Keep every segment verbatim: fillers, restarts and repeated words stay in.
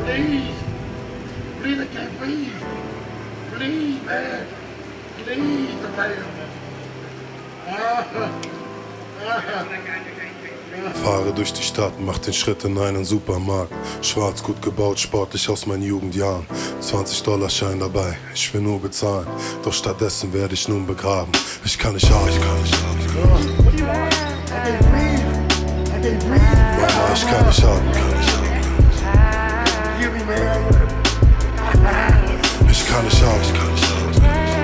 Please. Please, I can't breathe. Please, man. Please, somebody. Ah. Ah. Fahre durch die Stadt, mach den Schritt in einen Supermarkt. Schwarz, gut gebaut, sportlich aus meinen Jugendjahren. zwanzig Dollar Schein dabei, ich will nur bezahlen. Doch stattdessen werde ich nun begraben. Ich kann nicht atmen, ich kann nicht atmen. Mama, ich kann nicht atmen, kann nicht atmen. Ich kann nicht atmen, kann nicht atmen.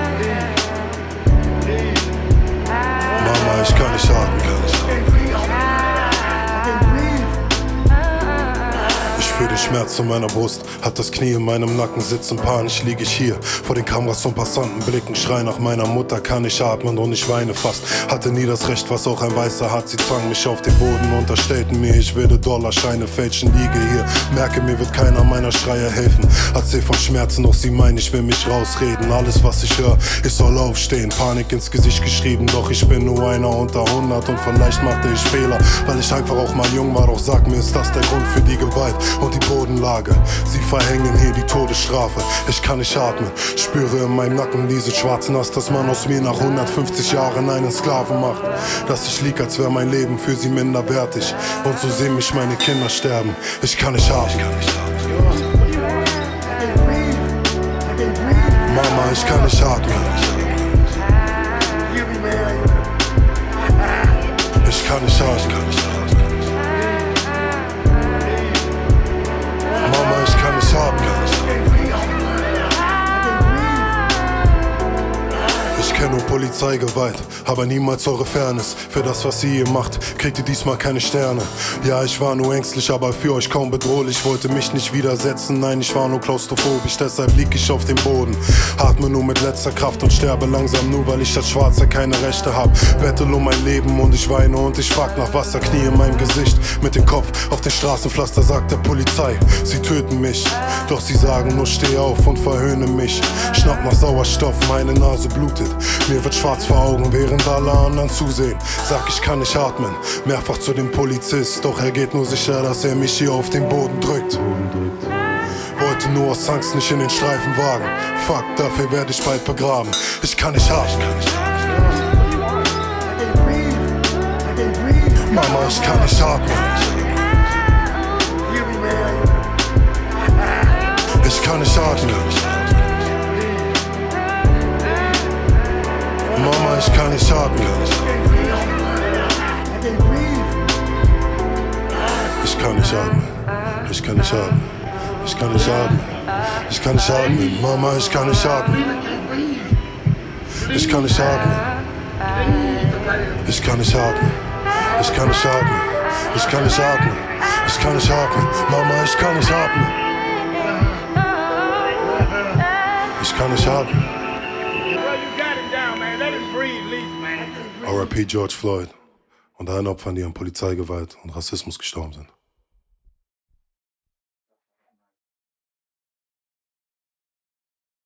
Mama, ich kann nicht atmen, kann nicht atmen. Ich fühle den Schmerz in meiner Brust, hat das Knie in meinem Nacken sitzen, panisch liege ich hier. Vor den Kameras und Passanten blicken, schrei nach meiner Mutter, kann ich atmen und ich weine fast. Hatte nie das Recht, was auch ein Weißer hat, sie zwangen mich auf den Boden, unterstellten mir, ich werde Dollarscheine fälschen, liege hier. Merke, mir wird keiner meiner Schreier helfen. Erzähl von Schmerzen, doch sie meinen, ich will mich rausreden. Alles, was ich höre, ich soll aufstehen, Panik ins Gesicht geschrieben, doch ich bin nur einer unter hundert und vielleicht machte ich Fehler, weil ich einfach auch mal jung war. Doch sag mir, ist das der Grund für die Gewalt und die Bodenlage? Sie verhängen hier die Todesstrafe. Ich kann nicht atmen, spüre in meinem Nacken diese schwarzen Ast, dass man aus mir nach hundertfünfzig Jahren einen Sklaven macht. Dass ich lieg, als wäre mein Leben für sie minderwertig. Und so sehen mich meine Kinder sterben. Ich kann nicht atmen. Mama, ich kann nicht atmen. Ich kann nicht atmen. Mama, ich kann nicht atmen. Ich kenne nur Polizeigewalt, aber niemals eure Fairness. Für das, was ihr hier macht, kriegt ihr diesmal keine Sterne. Ja, ich war nur ängstlich, aber für euch kaum bedrohlich. Wollte mich nicht widersetzen, nein, ich war nur klaustrophobisch. Deshalb lieg ich auf dem Boden, atme nur mit letzter Kraft und sterbe langsam, nur weil ich als Schwarzer keine Rechte hab. Bettel um mein Leben und ich weine und ich frag nach Wasser, Knie in meinem Gesicht. Mit dem Kopf auf den Straßenpflaster sagt der Polizei, sie töten mich. Doch sie sagen nur, steh auf und verhöhne mich. Schnapp nach Sauerstoff, meine Nase blutet. Mir wird schwarz vor Augen, während alle anderen zusehen. Sag, ich kann nicht atmen, mehrfach zu dem Polizist. Doch er geht nur sicher, dass er mich hier auf den Boden drückt. Wollte nur aus Angst nicht in den Streifenwagen. Fuck, dafür werde ich bald begraben. Ich kann nicht atmen. Mama, ich kann nicht atmen. Ich kann nicht atmen. Mama, ich kann nicht atmen. Ich kann nicht atmen. Ich kann nicht atmen. Ich kann nicht atmen. Ich kann nicht atmen. Mama, ich kann nicht atmen. Ich kann nicht atmen. Ich kann nicht atmen. Ich kann nicht atmen. Ich kann nicht atmen. Ich kann nicht atmen. Mama, ich kann nicht atmen. Ich kann nicht atmen. R I P George Floyd und allen Opfern, die an Polizeigewalt und Rassismus gestorben sind.